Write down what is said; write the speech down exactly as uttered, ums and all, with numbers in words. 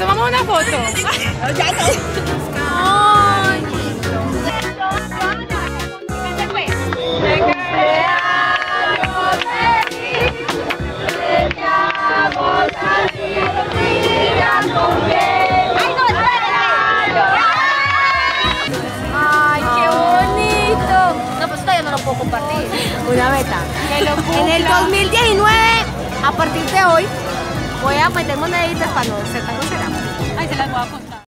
tomamos una foto. Ya no. Ay. Ay, qué bonito. No, pues todavía no lo puedo compartir. Una meta. En el dos mil diecinueve, a partir de hoy, voy a meter moneditas para no ser tan grosera. Ay, se las voy a contar.